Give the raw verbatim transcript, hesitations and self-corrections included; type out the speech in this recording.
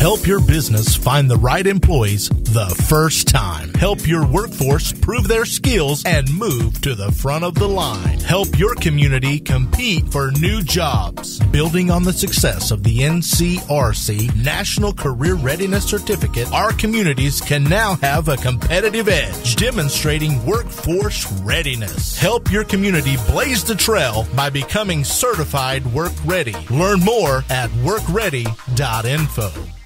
Help your business find the right employees the first time. Help your workforce prove their skills and move to the front of the line. Help your community compete for new jobs. Building on the success of the N C R C National Career Readiness Certificate, our communities can now have a competitive edge, demonstrating workforce readiness. Help your community blaze the trail by becoming certified work ready. Learn more at work ready dot info.